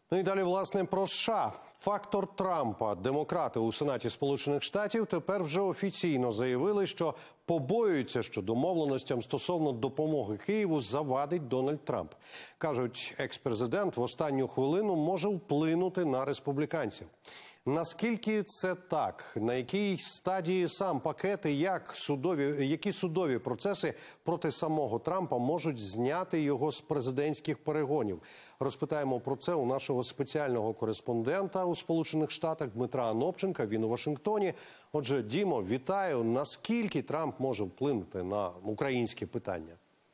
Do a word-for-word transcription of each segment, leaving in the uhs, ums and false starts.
Ну і далі, власне, про США. Фактор Трампа. Демократи у Сенаті Сполучених Штатів тепер вже офіційно заявили, що побоюються, що домовленостям стосовно допомоги Києву завадить Дональд Трамп. Кажуть, екс-президент в останню хвилину може вплинути на республіканців. Наскільки це так? На якій стадії сам пакет і як судові, які судові процеси проти самого Трампа можуть зняти його з президентських перегонів? Розпитаємо про це у нашого спеціального кореспондента у Сполучених Штатах Дмитра Анопченка. Він у Вашингтоні. Отже, Дімо, вітаю. Наскільки Трамп може вплинути на українське питання?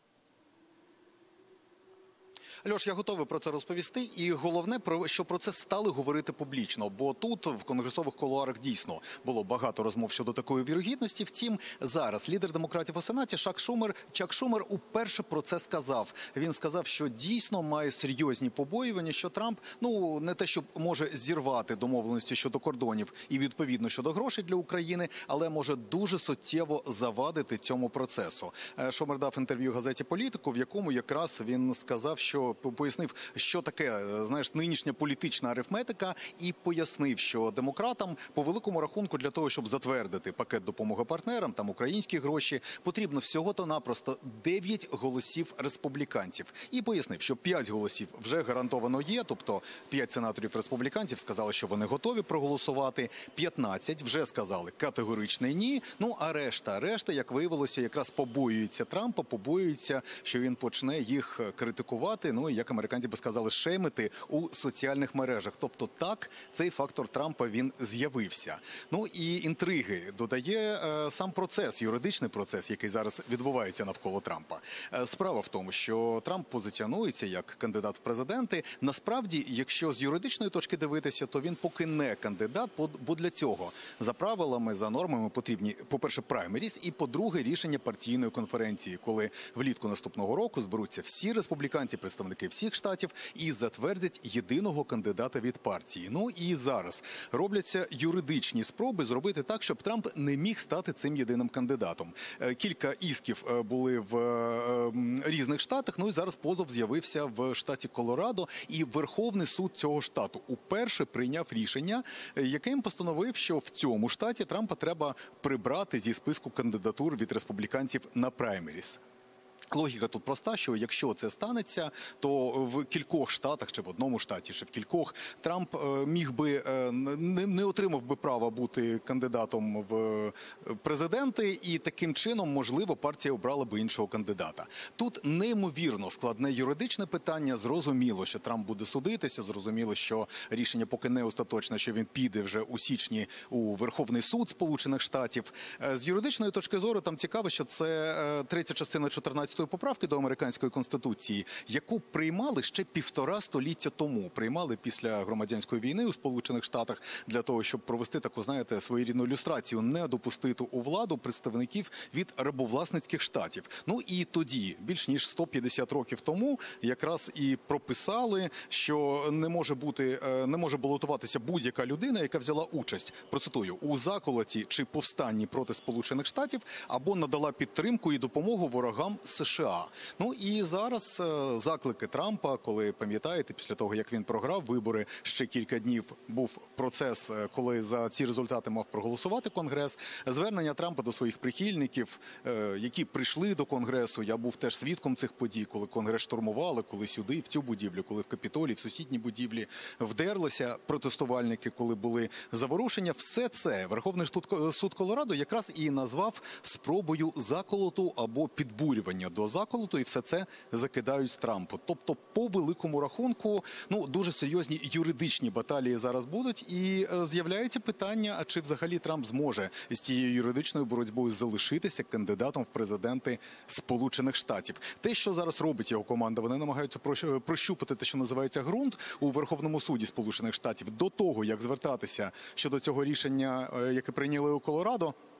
Льош, я готовий про це розповісти. І головне, що про це стали говорити публічно. Бо тут, в конгресових кулуарах, дійсно було багато розмов щодо такої вірогідності. Втім, зараз лідер демократів у Сенаті Чак Шумер, Чак Шумер уперше про це сказав. Він сказав, що дійсно має серйозні побоювання, що Трамп, ну, не те, що може зірвати домовленості щодо кордонів і, відповідно, щодо грошей для України, але може дуже суттєво завадити цьому процесу. Шумер дав інтерв'ю газеті «Політику», в якому якраз він сказав, що пояснив, що таке, знаєш, нинішня політична арифметика, і пояснив, що демократам по великому рахунку для того, щоб затвердити пакет допомоги партнерам, там українські гроші, потрібно всього-то-напросто дев'ять голосів республіканців. І пояснив, що п'ять голосів вже гарантовано є, тобто п'ять сенаторів республіканців сказали, що вони готові проголосувати, п'ятнадцять вже сказали категоричне ні, ну а решта, решта, як виявилося, якраз побоюються Трампа, побоюються, що він почне їх критикувати, ну, як американці би сказали, шеймити у соціальних мережах. Тобто так, цей фактор Трампа, він з'явився. Ну і інтриги додає е, сам процес, юридичний процес, який зараз відбувається навколо Трампа. Е, справа в тому, що Трамп позиціонується як кандидат в президенти. Насправді, якщо з юридичної точки дивитися, то він поки не кандидат, бо для цього за правилами, за нормами потрібні, по-перше, праймеріс, і, по-друге, рішення партійної конференції, коли влітку наступного року зберуться всі республіканці, представники всіх штатів, і затвердять єдиного кандидата від партії. Ну і зараз робляться юридичні спроби зробити так, щоб Трамп не міг стати цим єдиним кандидатом. Кілька ісків були в різних штатах, ну і зараз позов з'явився в штаті Колорадо, і Верховний суд цього штату уперше прийняв рішення, яким постановив, що в цьому штаті Трампа треба прибрати зі списку кандидатур від республіканців на праймеріс. Логіка тут проста, що якщо це станеться, то в кількох штатах, чи в одному штаті, чи в кількох, Трамп міг би, не, не отримав би права бути кандидатом в президенти, і таким чином, можливо, партія обрала би іншого кандидата. Тут неймовірно складне юридичне питання, зрозуміло, що Трамп буде судитися, зрозуміло, що рішення поки не остаточне, що він піде вже у січні у Верховний суд Сполучених Штатів. З юридичної точки зору там цікаво, що це третя частина чотирнадцятої поправки до американської конституції, яку приймали ще півтора століття тому. Приймали після громадянської війни у Сполучених Штатах для того, щоб провести таку, знаєте, своєрідну люстрацію, не допустити у владу представників від рабовласницьких штатів. Ну і тоді, більш ніж сто п'ятдесят років тому, якраз і прописали, що не може бути, не може балотуватися будь-яка людина, яка взяла участь, процитую, у заколоті чи повстанні проти Сполучених Штатів або надала підтримку і допомогу ворогам США. Ну і зараз заклики Трампа, коли, пам'ятаєте, після того, як він програв вибори, ще кілька днів був процес, коли за ці результати мав проголосувати Конгрес, звернення Трампа до своїх прихильників, які прийшли до Конгресу, я був теж свідком цих подій, коли Конгрес штурмували, коли сюди, в цю будівлю, коли в Капітолії, в сусідній будівлі вдерлися протестувальники, коли були заворушення, все це Верховний суд Колорадо якраз і назвав спробою заколоту або підбурювання до заколоту, і все це закидають Трампу. Тобто, по великому рахунку, ну, дуже серйозні юридичні баталії зараз будуть, і е, з'являється питання, а чи взагалі Трамп зможе з цією юридичною боротьбою залишитися кандидатом в президенти Сполучених Штатів. Те, що зараз робить його команда, вони намагаються прощупати те, що називається ґрунт у Верховному суді Сполучених Штатів, до того, як звертатися щодо цього рішення, яке прийняли у Колорадо.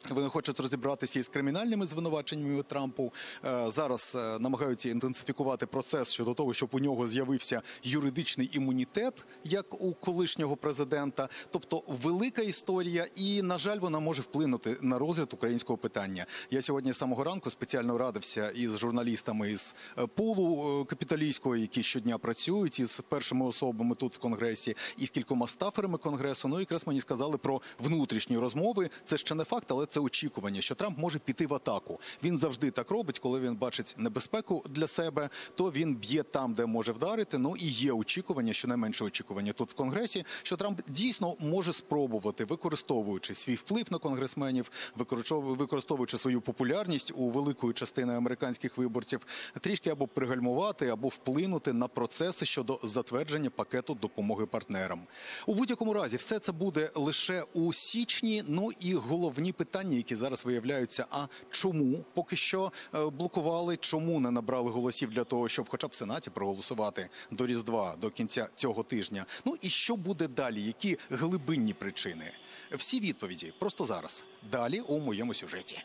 Вони хочуть розібратися із кримінальними звинуваченнями Трампу. Е, Зараз е, намагаються інтенсифікувати процес щодо того, щоб у нього з'явився юридичний імунітет, як у колишнього президента. Тобто велика історія і, на жаль, вона може вплинути на розгляд українського питання. Я сьогодні з самого ранку спеціально радився із журналістами із е, пулу е, капіталійського, які щодня працюють, із першими особами тут в Конгресі, і з кількома стаферами Конгресу. Ну, і якраз мені сказали про внутрішні розмови. Це ще не факт, але це очікування, що Трамп може піти в атаку. Він завжди так робить, коли він бачить небезпеку для себе, то він б'є там, де може вдарити. Ну і є очікування, щонайменше очікування тут в Конгресі, що Трамп дійсно може спробувати, використовуючи свій вплив на конгресменів, використовуючи свою популярність у великої частини американських виборців, трішки або пригальмувати, або вплинути на процеси щодо затвердження пакету допомоги партнерам. У будь-якому разі, все це буде лише у січні. Ну і головні питання, які зараз виявляються, а чому поки що блокували, чому не набрали голосів для того, щоб хоча б в Сенаті проголосувати до Різдва, до кінця цього тижня. Ну і що буде далі, які глибинні причини? Всі відповіді просто зараз. Далі у моєму сюжеті.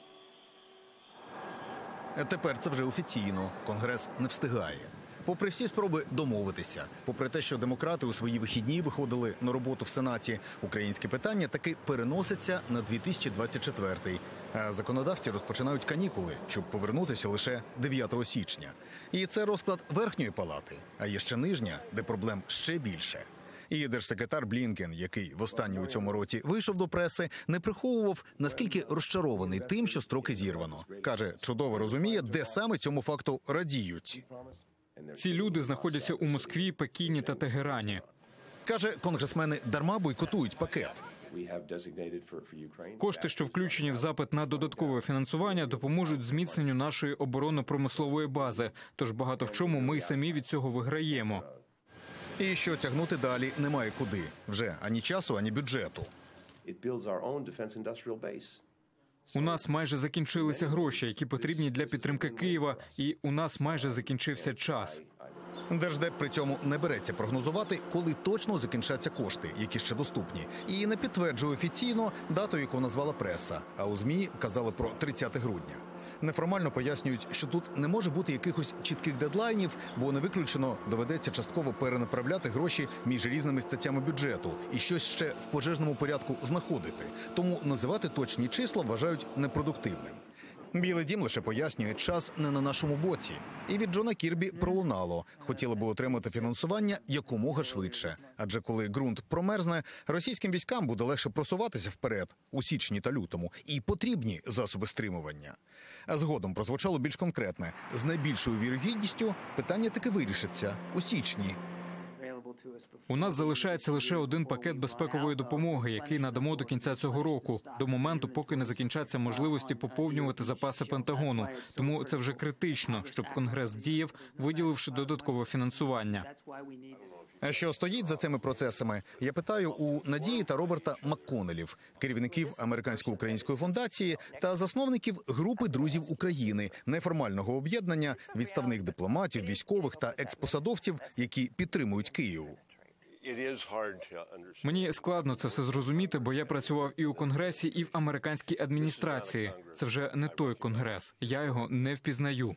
Тепер це вже офіційно. Конгрес не встигає. Попри всі спроби домовитися, попри те, що демократи у свої вихідні виходили на роботу в Сенаті, українське питання таки переноситься на дві тисячі двадцять четвертий. А законодавці розпочинають канікули, щоб повернутися лише дев'ятого січня. І це розклад верхньої палати, а є ще нижня, де проблем ще більше. І держсекретар Блінкен, який востаннє у цьому році вийшов до преси, не приховував, наскільки розчарований тим, що строки зірвано. Каже, чудово розуміє, де саме цьому факту радіють. Ці люди знаходяться у Москві, Пекіні та Тегерані. Каже, конгресмени дарма бойкотують пакет. Кошти, що включені в запит на додаткове фінансування, допоможуть зміцненню нашої оборонно-промислової бази. Тож багато в чому ми самі від цього виграємо. І що тягнути далі немає куди. Вже ані часу, ані бюджету. У нас майже закінчилися гроші, які потрібні для підтримки Києва, і у нас майже закінчився час. Держдеп при цьому не береться прогнозувати, коли точно закінчаться кошти, які ще доступні. І не підтверджує офіційно дату, яку назвала преса. А у ЗМІ казали про тридцяте грудня. Неформально пояснюють, що тут не може бути якихось чітких дедлайнів, бо не виключено доведеться частково перенаправляти гроші між різними статтями бюджету і щось ще в пожежному порядку знаходити. Тому називати точні числа вважають непродуктивним. Білий дім лише пояснює, час не на нашому боці. І від Джона Кірбі пролунало. Хотіли би отримати фінансування якомога швидше. Адже коли ґрунт промерзне, російським військам буде легше просуватися вперед у січні та лютому. І потрібні засоби стримування. А згодом прозвучало більш конкретне. З найбільшою вірогідністю питання таки вирішиться у січні. У нас залишається лише один пакет безпекової допомоги, який надамо до кінця цього року, до моменту, поки не закінчаться можливості поповнювати запаси Пентагону. Тому це вже критично, щоб Конгрес діяв, виділивши додаткове фінансування. А що стоїть за цими процесами? Я питаю у Надії та Роберта МакКоннелів, керівників Американсько-української фондації та засновників групи друзів України, неформального об'єднання відставних дипломатів, військових та експосадовців, які підтримують Київ. Мені складно це все зрозуміти, бо я працював і у Конгресі, і в американській адміністрації. Це вже не той Конгрес. Я його не впізнаю.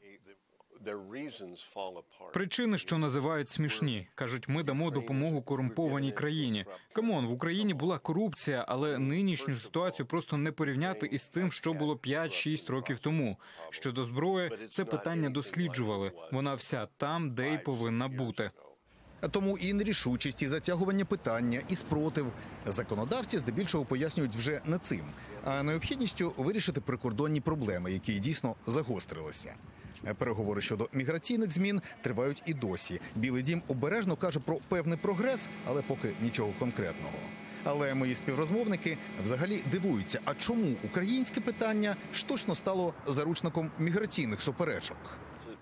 Причини, що називають смішні. Кажуть, ми дамо допомогу корумпованій країні. Камон, в Україні була корупція, але нинішню ситуацію просто не порівняти із тим, що було п'ять-шість років тому. Щодо зброї, це питання досліджували. Вона вся там, де й повинна бути. Тому і нерішучість, і затягування питання, і спротив. Законодавці здебільшого пояснюють вже не цим, а необхідністю вирішити прикордонні проблеми, які дійсно загострилися. Переговори щодо міграційних змін тривають і досі. Білий дім обережно каже про певний прогрес, але поки нічого конкретного. Але мої співрозмовники взагалі дивуються, а чому українське питання штучно стало заручником міграційних суперечок?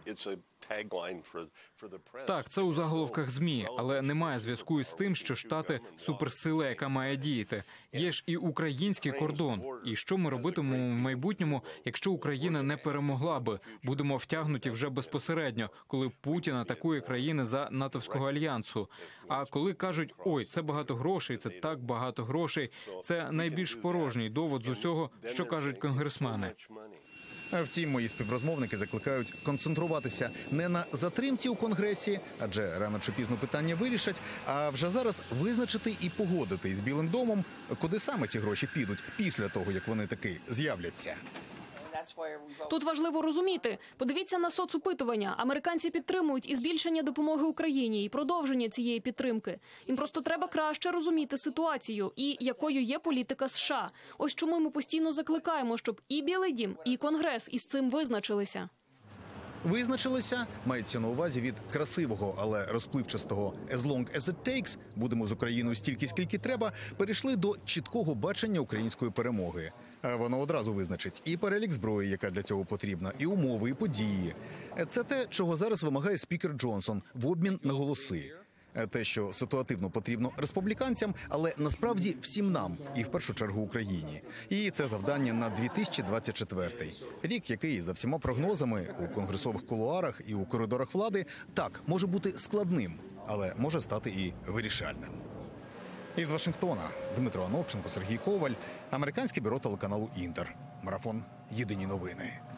Так, це у заголовках ЗМІ, але немає зв'язку із тим, що Штати – суперсила, яка має діяти. Є ж і український кордон. І що ми робитимемо в майбутньому, якщо Україна не перемогла би? Будемо втягнуті вже безпосередньо, коли Путін атакує країни за натовського альянсу. А коли кажуть, ой, це багато грошей, це так багато грошей, це найбільш порожній довод з усього, що кажуть конгресмени. Втім, мої співрозмовники закликають концентруватися не на затримці у Конгресі, адже рано чи пізно питання вирішать, а вже зараз визначити і погодити із Білим домом, куди саме ці гроші підуть після того, як вони таки з'являться. Тут важливо розуміти. Подивіться на соцопитування. Американці підтримують і збільшення допомоги Україні, і продовження цієї підтримки. Їм просто треба краще розуміти ситуацію і якою є політика США. Ось чому ми постійно закликаємо, щоб і Білий дім, і Конгрес із цим визначилися. Визначилися, мається на увазі від красивого, але розпливчастого «as long as it takes» – будемо з Україною стільки, скільки треба, перейшли до чіткого бачення української перемоги. А воно одразу визначить і перелік зброї, яка для цього потрібна, і умови, і події. Це те, чого зараз вимагає спікер Джонсон в обмін на голоси. Те, що ситуативно потрібно республіканцям, але насправді всім нам, і в першу чергу Україні. І це завдання на дві тисячі двадцять четвертий. Рік, який, за всіма прогнозами, у конгресових кулуарах і у коридорах влади, так, може бути складним, але може стати і вирішальним. Із Вашингтона Дмитро Анопченко, Сергій Коваль, американське бюро телеканалу «Інтер». Марафон. Єдині новини.